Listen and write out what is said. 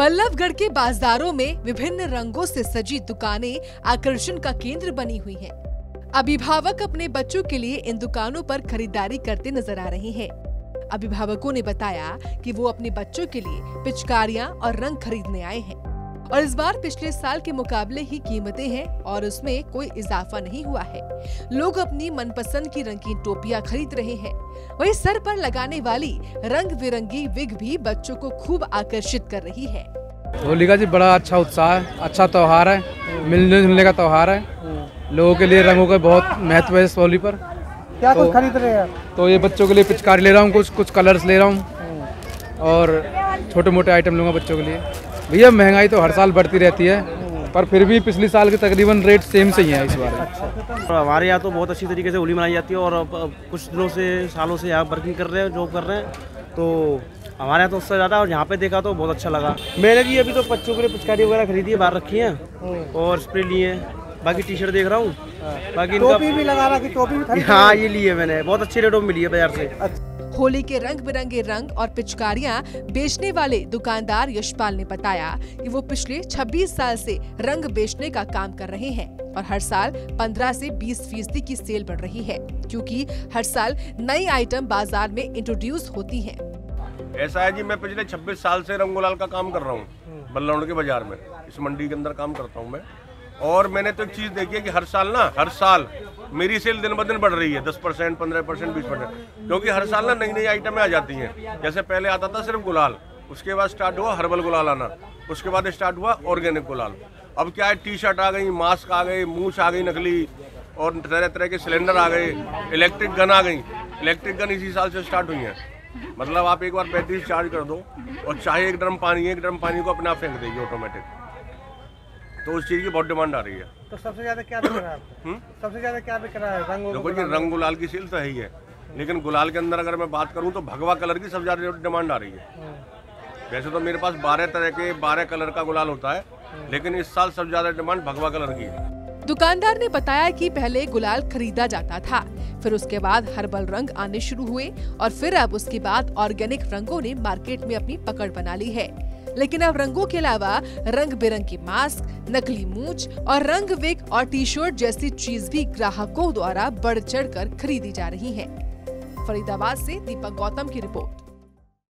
बल्लभगढ़ के बाजारों में विभिन्न रंगों से सजी दुकानें आकर्षण का केंद्र बनी हुई हैं। अभिभावक अपने बच्चों के लिए इन दुकानों पर खरीदारी करते नजर आ रहे हैं। अभिभावकों ने बताया कि वो अपने बच्चों के लिए पिचकारियां और रंग खरीदने आए हैं और इस बार पिछले साल के मुकाबले ही कीमतें हैं और उसमें कोई इजाफा नहीं हुआ है। लोग अपनी मनपसंद की रंगीन टोपियां खरीद रहे हैं। वहीं सर पर लगाने वाली रंग बिरंगी विग भी बच्चों को खूब आकर्षित कर रही है। होली का जी बड़ा अच्छा उत्साह है, अच्छा त्योहार है, मिलने जुलने का त्योहार है। लोगों के लिए रंगों का बहुत महत्व है इस होली पर। क्या कुछ खरीद रहे हैं? तो ये बच्चों के लिए पिचकारी ले रहा हूँ, कुछ कलर्स ले रहा हूँ और छोटे मोटे आइटम लूँगा बच्चों के लिए। भैया महंगाई तो हर साल बढ़ती रहती है, पर फिर भी पिछले साल के तकरीबन रेट सेम से ही है इस बार। हमारे यहाँ तो बहुत अच्छी तरीके से होली मनाई जाती है और कुछ दिनों से सालों से यहाँ वर्किंग कर रहे हैं, जॉब कर रहे हैं, तो हमारे यहाँ तो उससे ज़्यादा और यहाँ पे देखा तो बहुत अच्छा लगा। मैंने भी अभी तो बच्चों के लिए पिचकारी वगैरह खरीदी है, बाहर रखी है और स्प्रे लिए, बाकी टी शर्ट देख रहा हूँ, बाकी टोपी भी लगा रहा कि टोपी भी खरीदी? हाँ ये लिए मैंने, बहुत अच्छे रेटों में मिली है बाजार से। होली के रंग बिरंगे रंग और पिचकारियां बेचने वाले दुकानदार यशपाल ने बताया कि वो पिछले 26 साल से रंग बेचने का काम कर रहे हैं और हर साल 15 से 20% की सेल बढ़ रही है, क्योंकि हर साल नई आइटम बाजार में इंट्रोड्यूस होती हैं। ऐसा है जी, मैं पिछले 26 साल से रंग गुलाल का काम कर रहा हूँ बल्लभगढ़ के बाजार में, इस मंडी के अंदर काम करता हूँ मैं। और मैंने तो एक चीज देखी है कि हर साल मेरी सेल दिन ब दिन बढ़ रही है, 10%, 15%, 20%, क्योंकि हर साल ना नई नई आइटमें आ जाती हैं। जैसे पहले आता था सिर्फ गुलाल, उसके बाद स्टार्ट हुआ हर्बल गुलाल आना, उसके बाद स्टार्ट हुआ ऑर्गेनिक गुलाल। अब क्या है, टी शर्ट आ गई, मास्क आ गए, मूछ आ गई नकली, और तरह तरह के सिलेंडर आ गए, इलेक्ट्रिक गन आ गई। इलेक्ट्रिक गन इसी साल से स्टार्ट हुई है। मतलब आप एक बार बैटरी चार्ज कर दो और चाहे एक ड्रम पानी को अपने आप फेंक देगी ऑटोमेटिक। तो उस चीज की बहुत डिमांड आ रही है। तो सबसे ज्यादा क्या बिक रहा है? सबसे ज्यादा क्या बिक रहा है? देखो जी, रंग गुलाल की सेल तो है ही है, लेकिन गुलाल के अंदर अगर मैं बात करूं तो भगवा कलर की सबसे ज्यादा डिमांड आ रही है। वैसे तो मेरे पास 12 कलर का गुलाल होता है, लेकिन इस साल सबसे ज्यादा डिमांड भगवा कलर की है। दुकानदार ने बताया कि पहले गुलाल खरीदा जाता था, फिर उसके बाद हर्बल रंग आने शुरू हुए और फिर अब उसके बाद ऑर्गेनिक रंगों ने मार्केट में अपनी पकड़ बना ली है। लेकिन अब रंगों के अलावा रंग बिरंगी मास्क, नकली मूंछ और रंग विग और टी शर्ट जैसी चीज भी ग्राहकों द्वारा बढ़ चढ़कर खरीदी जा रही है। फरीदाबाद से दीपक गौतम की रिपोर्ट।